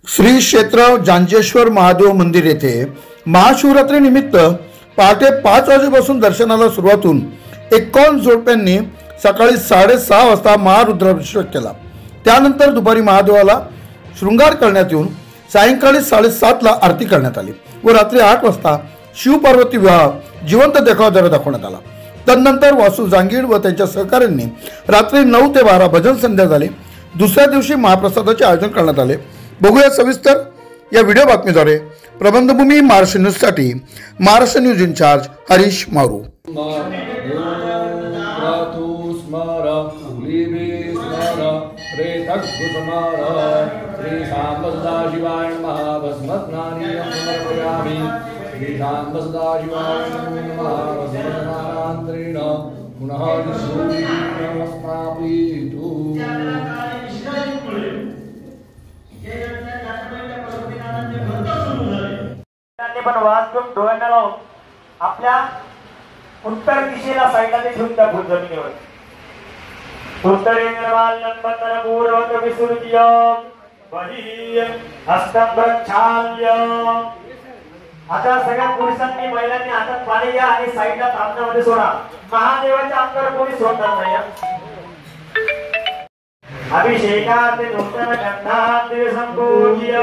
श्री क्षेत्र जांजेश्वर महादेव मंदिर येथे महाशिवरात्री निमित्त पहाटे 5 वाजेपासून दर्शनाला सुरुवात होऊन 51 जोडप्यांनी सकाळी 6:30 वाजता महारुद्राभिषेक केला। त्यानंतर दुपारी महादेवाला शृंगार करण्यात येऊन सायंकाळी 7:30 ला आरती करण्यात आली व रात्री 8 वाजता शिवपार्वती विवाह जिवंत देखावा दाखवण्यात आला। तदनंतर वासू जांगीड व त्यांच्या सहकाऱ्यांनी रात्री 9 ते 12 भजन संध्या झाली। दुसऱ्या दिवशी महाप्रसादाचे आयोजन करण्यात आले। बघूया सविस्तर या व्हिडिओ बातमीद्वारे। प्रबंधभूमी महाराष्ट्र न्यूज साठी महाराष्ट्र न्यूज इंचार्ज हरीश मारू। पण वाजून डोळ्यांना लावून आपल्या उत्तर दिशेला साईडला ते ठेवून त्या जमिनीवर उत्तरे निर्माल नंबन पूर्वक विसृज्य बहिः हस्तं प्रक्षाल्य। आता सगळ्या पुरुषांनी महिलांनी हातात पाणी घ्या आणि साईडला तांदळामध्ये सोडा। महादेवाच्या अंगावर कोणी सोडणार नाही। अभिषेकात नूतन गंधात संपूज्य।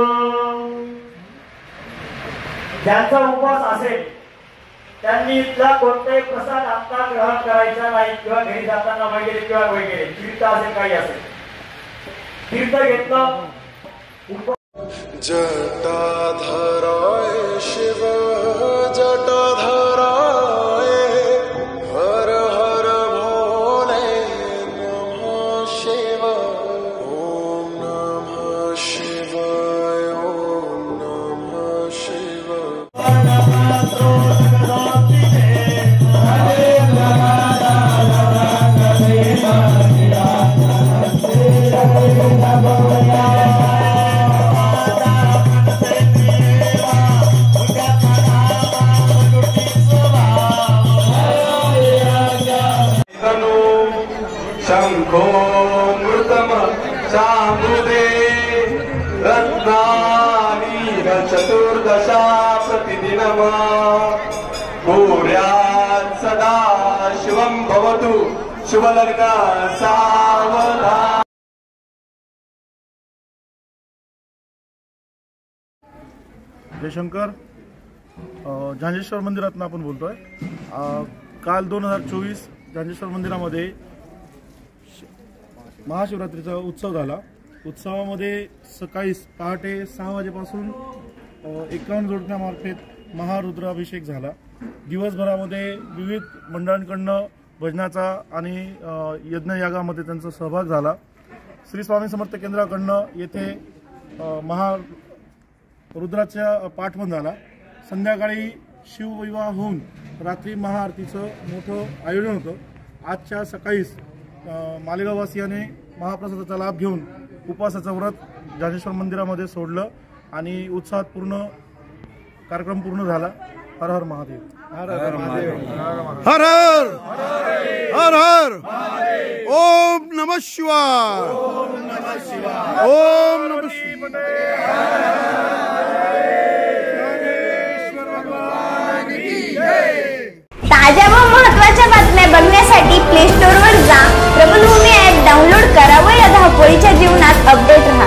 ज्यांचा उपवास असेल त्यांनी इथला कोणताही प्रसाद आता ग्रहण करायचा नाही किंवा घरी जाताना वगैरे किंवा वगैरे तीर्थ असेल काही असेल तीर्थ घेतलं। जटाधराय शिव जटाधराय हर हर भोले नमः शिव ओम नमः शिवाय ओम नमः शिव। शंखो मृतम चामुदे रत्नानीर चतुर्दशा प्रतिदिनम भूर्यात् सदा शिवं भवतु शुभलग्न सावधान। जयशंकर जांजेश्वर मंदिरातून आपण बोलतोय। काल 2024 जांजेश्वर मंदिरामध्ये महाशिवरात्रीचा उत्सव झाला। उत्सवामध्ये सकाळी पहाटे 6 वाजेपासून 51 जोडप्यामार्फत महारुद्राभिषेक झाला। दिवसभरामध्ये विविध मंडळांकडून भजनाचा आणि यज्ञयागामध्ये त्यांचा सहभाग झाला। श्री स्वामी समर्थ केंद्राकडून येथे महारुद्राचा पाठ पण झाला। संध्याकाळी शिवविवाह होऊन रात्री महाआरतीचं मोठं आयोजन होतं। आजच्या सकाळीच मालेगाववासियांनी महाप्रसादाचा लाभ घेऊन उपवासाचं व्रत जांजेश्वर मंदिरामध्ये सोडलं आणि उत्साहात पूर्ण कार्यक्रम पूर्ण झाला। हर हर महादेव। हर हर महादेव। हर हर हर हर ओम नमः शिवाय। ओम नमः शिवाय। ओम नमः ताज्या व महत्त्वाच्या बातम्या बघण्यासाठी प्ले स्टोअरवर जा, प्रबंधभूमी ॲप डाउनलोड करा व या धावपळीच्या जीवनात अपडेट राहा।